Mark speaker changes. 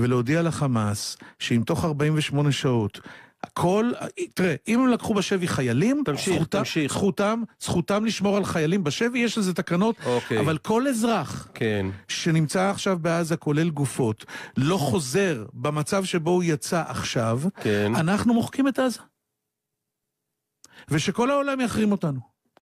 Speaker 1: ולהודיע לחמאס שאם תוך 48 שעות הכל, תראה, אם הם לקחו בשבי חיילים, זכותם לשמור על חיילים בשבי, יש לזה תקנות, אבל כל אזרח שנמצא עכשיו בעזה, כולל גופות, לא חוזר במצב שבו הוא יצא עכשיו, אנחנו מוחקים את עזה. ושכל העולם יחרים אותנו.